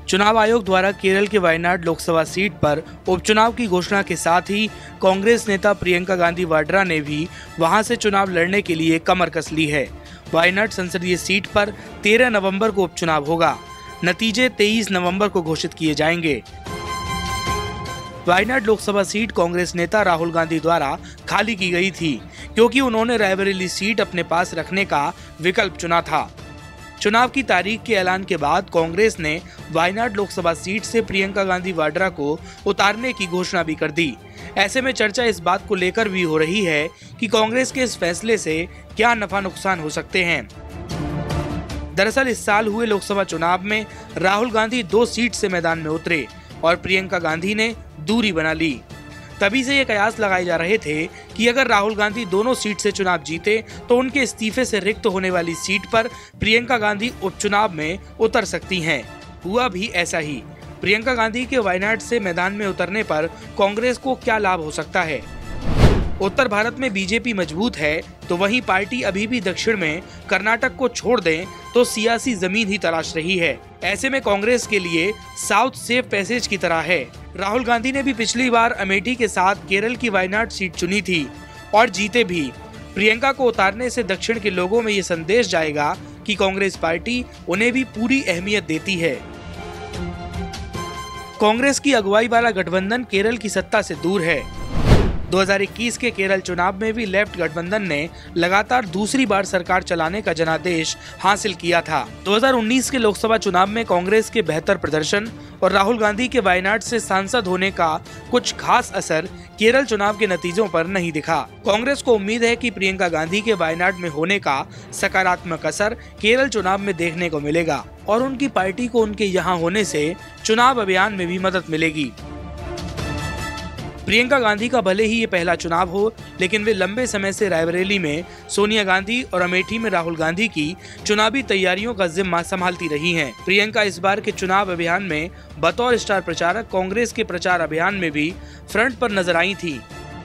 चुनाव आयोग द्वारा केरल के वायनाड लोकसभा सीट पर उपचुनाव की घोषणा के साथ ही कांग्रेस नेता प्रियंका गांधी वाड्रा ने भी वहां से चुनाव लड़ने के लिए कमर कस ली है। वायनाड संसदीय सीट पर 13 नवंबर को उपचुनाव होगा। नतीजे 23 नवंबर को घोषित किए जाएंगे। वायनाड लोकसभा सीट कांग्रेस नेता राहुल गांधी द्वारा खाली की गई थी, क्योंकि उन्होंने रायबरेली सीट अपने पास रखने का विकल्प चुना था। चुनाव की तारीख के ऐलान के बाद कांग्रेस ने वायनाड लोकसभा सीट से प्रियंका गांधी वाड्रा को उतारने की घोषणा भी कर दी। ऐसे में चर्चा इस बात को लेकर भी हो रही है कि कांग्रेस के इस फैसले से क्या नफा नुकसान हो सकते हैं। दरअसल इस साल हुए लोकसभा चुनाव में राहुल गांधी 2 सीट से मैदान में उतरे और प्रियंका गांधी ने दूरी बना ली। तभी से ये कयास लगाए जा रहे थे कि अगर राहुल गांधी दोनों सीट से चुनाव जीते तो उनके इस्तीफे से रिक्त होने वाली सीट पर प्रियंका गांधी उपचुनाव में उतर सकती हैं। हुआ भी ऐसा ही। प्रियंका गांधी के वायनाड से मैदान में उतरने पर कांग्रेस को क्या लाभ हो सकता है? उत्तर भारत में बीजेपी मजबूत है, तो वहीं पार्टी अभी भी दक्षिण में कर्नाटक को छोड़ दें तो सियासी जमीन ही तलाश रही है। ऐसे में कांग्रेस के लिए साउथ सेफ पैसेज की तरह है। राहुल गांधी ने भी पिछली बार अमेठी के साथ केरल की वायनाड सीट चुनी थी और जीते भी। प्रियंका को उतारने से दक्षिण के लोगों में ये संदेश जाएगा कि कांग्रेस पार्टी उन्हें भी पूरी अहमियत देती है। कांग्रेस की अगुवाई वाला गठबंधन केरल की सत्ता से दूर है। 2021 के केरल चुनाव में भी लेफ्ट गठबंधन ने लगातार दूसरी बार सरकार चलाने का जनादेश हासिल किया था। 2019 के लोकसभा चुनाव में कांग्रेस के बेहतर प्रदर्शन और राहुल गांधी के वायनाड से सांसद होने का कुछ खास असर केरल चुनाव के नतीजों पर नहीं दिखा। कांग्रेस को उम्मीद है कि प्रियंका गांधी के वायनाड में होने का सकारात्मक असर केरल चुनाव में देखने को मिलेगा और उनकी पार्टी को उनके यहाँ होने से चुनाव अभियान में भी मदद मिलेगी। प्रियंका गांधी का भले ही ये पहला चुनाव हो, लेकिन वे लंबे समय से रायबरेली में सोनिया गांधी और अमेठी में राहुल गांधी की चुनावी तैयारियों का जिम्मा संभालती रही हैं। प्रियंका इस बार के चुनाव अभियान में बतौर स्टार प्रचारक कांग्रेस के प्रचार अभियान में भी फ्रंट पर नजर आई थी।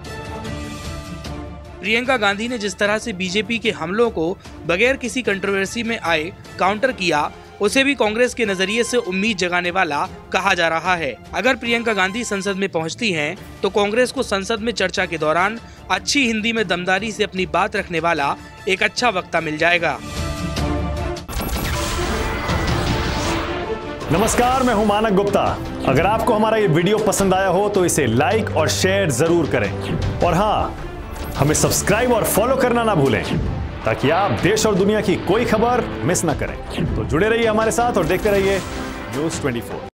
प्रियंका गांधी ने जिस तरह से बीजेपी के हमलों को बगैर किसी कंट्रोवर्सी में आए काउंटर किया, उसे भी कांग्रेस के नजरिए से उम्मीद जगाने वाला कहा जा रहा है। अगर प्रियंका गांधी संसद में पहुंचती हैं, तो कांग्रेस को संसद में चर्चा के दौरान अच्छी हिंदी में दमदारी से अपनी बात रखने वाला एक अच्छा वक्ता मिल जाएगा। नमस्कार, मैं हूं मानक गुप्ता। अगर आपको हमारा ये वीडियो पसंद आया हो तो इसे लाइक और शेयर जरूर करें और हाँ, हमें सब्सक्राइब और फॉलो करना ना भूलें ताकि आप देश और दुनिया की कोई खबर मिस ना करें। तो जुड़े रहिए हमारे साथ और देखते रहिए न्यूज़ 24।